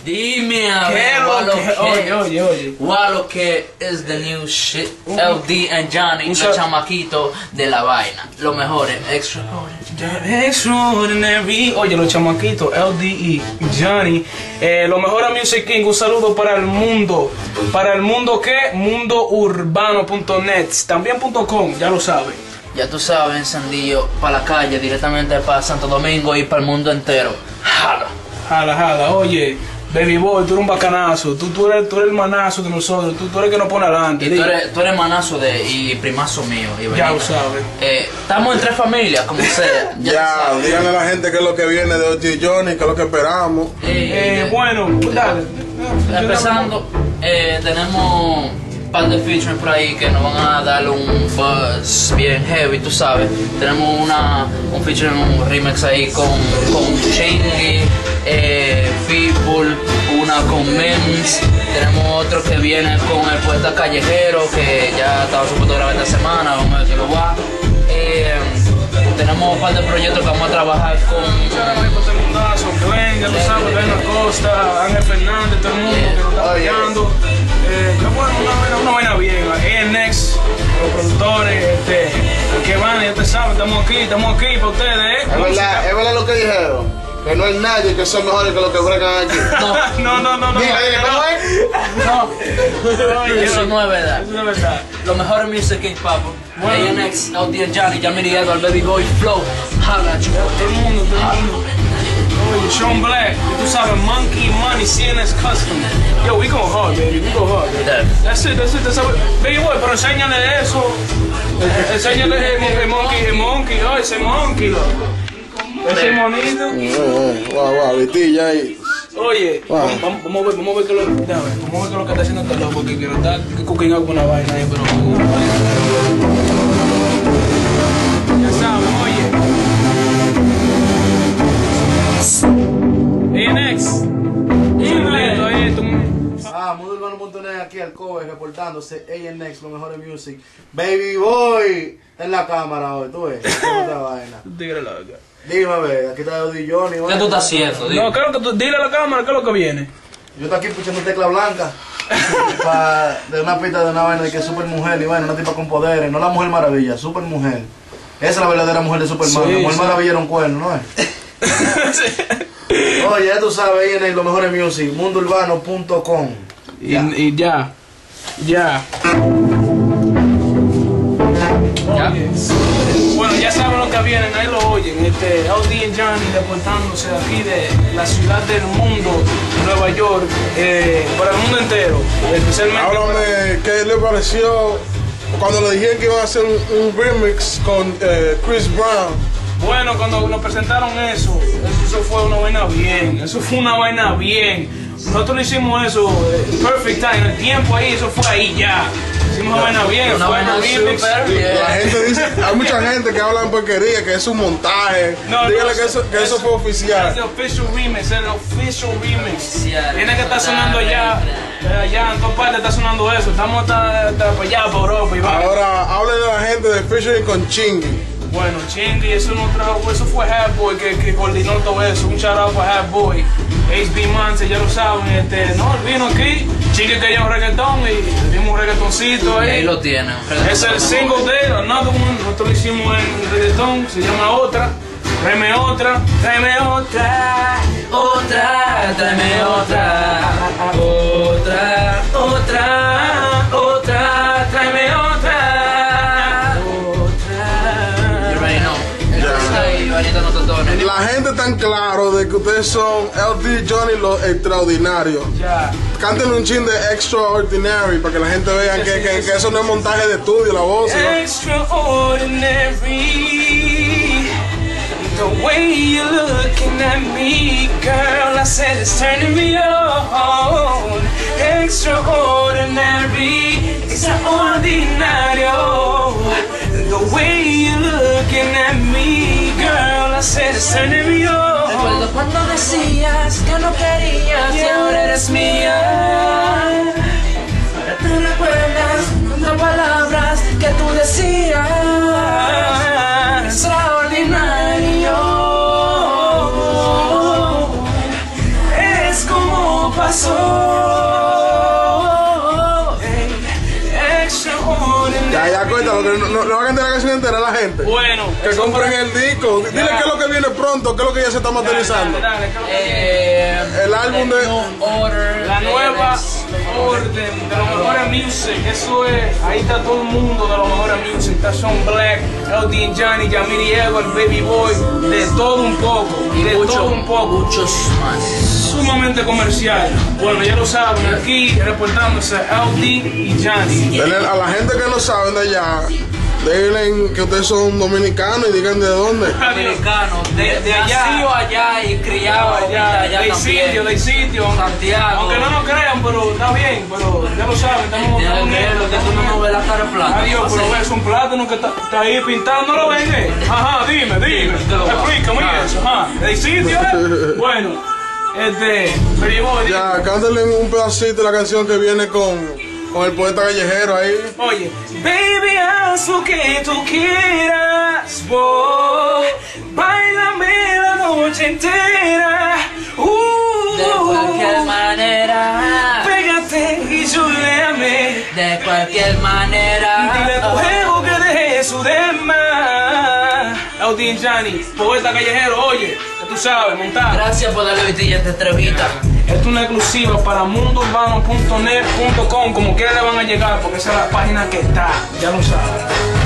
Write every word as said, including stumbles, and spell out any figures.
Dime a ¿Qué ver, lo what lo que- que- oye, oye, oye. what lo que is the new shit. Un- L D and Johnny, un los sa- chamaquitos de la vaina. Lo mejor es extra. Extraordinary. Oye, los chamaquitos, L D y Johnny. Eh, lo mejor a Music King. Un saludo para el mundo. ¿Para el mundo qué? mundo urbano punto net. También punto .com, ya lo saben. Ya tú sabes, encendillo, para la calle, directamente para Santo Domingo y para el mundo entero. Jala. Jala, jala. Oye, Baby Boy, tú eres un bacanazo. Tú, tú, eres, tú eres el manazo de nosotros. Tú, tú eres el que nos pone adelante. Y tú Di. eres, tú eres manazo de y primazo mío. Y Ya Benita. lo sabes. Eh, estamos en tres familias, como sea. Ya, Ya, lo sabes. díganle a la gente qué es lo que viene de O G Johnny, qué es lo que esperamos. Eh, Eh, eh, bueno, dale. Empezando, eh, tenemos un par de features por ahí que nos van a dar un buzz bien heavy, tú sabes. Tenemos una, un feature, un remix ahí con, con Chingy, eh, Pitbull, una con Mems. Tenemos otro que viene con el poeta callejero que ya estaba supuesto grabar esta semana, vamos a ver si lo va. Eh, tenemos un par de proyectos que vamos a trabajar con. Glenn, ya lo sabes, Glenn Acosta, Ángel Fernández, todo el mundo que nos está apoyando. Eh, qué bueno, una vaina, una vaina bien. A N X, los productores, este, que van, ya te saben, estamos aquí, estamos aquí para ustedes, ¿eh? Es verdad, es verdad lo que dijeron. Que no hay nadie que son mejores que los que bregan aquí. No, no, no, no. Mira, mira, ¿cómo es? No, Oye, Eso no es verdad. Eso no es verdad. Lo mejor es Music King, papo. Bueno. A N X, L D and Johnny, Jamiri Edward, Baby Boy, Flow, Jala, chico. Todo el mundo, todo el mundo. Oye, Sean Black, y tú sabes, Monkey Money, C N S Custom. Yo, we go hard, baby, we go hard. Baby. That's it, that's it, that's it. Baby boy, pero enséñale eso. Eh, Enséñale el, mon- el monkey, el monkey, oh, ese monkey. Ese monito. Eh, Guau, guau, vitilla ahí. Oye, Wow. vamos, vamos- vamos a ver, vamos a ver qué lo, déjame ver, vamos a ver qué es lo que está haciendo este loco, que quiero estar cooking up con una vaina ahí, pero ya saben, oye. A N X, chulito, eh, tú. Ah, mundo urbano punto net aquí al cover reportándose A N X, lo mejor de music. Baby Boy, está en la cámara hoy, tú ves. ¿Cómo está la vaina? Dile la cara. Dime, a ver, aquí está O G Johnny. ¿Qué tú estás haciendo? No, claro que tú, dile a la cámara qué es lo que viene. Yo estoy aquí escuchando tecla blanca. pa- de una pista de una vaina de que es super mujer y bueno, una tipa con poderes, no la mujer maravilla, super mujer. Esa es la verdadera mujer de Superman. Sí, la mujer sí. maravilla era un cuerno, ¿no es? Oye, ya tú sabes, ahí en el, lo mejor de music, mundo urbano punto com. Y, y ya, ya. Oye, bueno, ya saben lo que vienen, ahí lo oyen. Este, L D and Johnny reportándose de aquí de la ciudad del mundo, Nueva York, eh, para el mundo entero, especialmente. Háblame, ¿qué le pareció cuando le dijeron que iban a hacer un, un remix con eh, Chris Brown? Bueno, cuando nos presentaron eso, eso fue una vaina bien, eso fue una vaina bien. Nosotros lo hicimos eso, eh, perfect time, el tiempo ahí, eso fue ahí ya. Hicimos una vaina bien, Una fue vaina un remix. super bien. La gente dice, hay mucha gente que habla en porquería, que es un montaje. No, Dígale no, que eso, que eso fue Es oficial. el official remix, es el official remix. Oficial. Tiene que estar sonando allá, eh, allá en todas partes está sonando eso. Estamos hasta, hasta para allá, para Europa y va. Ahora, háblele a la gente de Featuring con Chingy. Bueno, Chingy, eso no trajo, eso fue Hat Boy que, que coordinó todo eso. Un shout out para Hat Boy. H B Manse, ya lo saben, este, no, él vino aquí, Chingy quería un reggaetón y le dimos un reggaetoncito Y ahí. ahí lo tienen. Es el single de él, Another One, nosotros lo hicimos en reggaetón, se llama Otra, tráeme otra, tráeme otra, Otra, tráeme otra. Otra, otra, otra, tráeme otra. Otra. You already know. Entonces ahí, Vanita no te tones. La gente tan claro de que ustedes son L D Johnny los extraordinarios. ya. Cántenle un chin de Extraordinary para que la gente vea que, que, que eso no es montaje de estudio, la voz. ¿no? Extraordinary, the way you're looking at me, girl, I said it's turning me on. Extraordinary, extraordinario, the way you're looking at me, girl, I said it's turning me on. Recuerdo cuando decías que no querías y ahora eres mía. Ahora te recuerdas las palabras que tú decías. Extraordinario. Es como pasó. Ya, ya, cuéntalo, que no, no, no van a cantar la canción entera a la gente. Bueno, que compren el disco. Dile qué es lo que viene pronto, qué es lo que ya se está materializando. Dale, dale, Eh, El álbum de... Order, la de nueva Alex. orden de los mejores music, eso es, ahí está todo el mundo de los mejores music, está Sean Black, L D and Johnny, Yamiri Edward, Baby Boy, de todo un poco, Y de mucho, todo un poco, muchos más. sumamente comercial. Bueno, ya lo saben, aquí reportándose L D y Johnny. Dele a la gente que no saben de allá, digan que ustedes son dominicanos y digan de dónde. Americano, de, De allá. nacido allá y criado allá, allá de también. sitio, de sitio. Santiago. Aunque no nos crean, pero está bien, pero ya lo saben, estamos Tienes estamos que ver lo que tú no me ves la cara plata. Adiós, pero ves un plátano que está, está ahí pintado, ¿no lo ven? eh? Ajá, dime, dime. te lo va. Explícame Ah. eso, ajá. ¿De sitio, eh? Bueno, este, pero voy, Ya, cántale un pedacito de la canción que viene con, con el poeta callejero ahí. oye, baby, haz lo que tú quieras, oh, bailame la noche entera, uh, De cualquier manera, pégate y chuleame. de cualquier manera. Dile a tu jevo que deje su demás. L D and Johnny, poeta callejero, oye, que tú sabes, montar. Gracias por darle vitilla a esta entrevista. Esto es una exclusiva para mundo urbano punto net punto com, como quiera le van a llegar, porque esa es la página que está, ya lo sabes.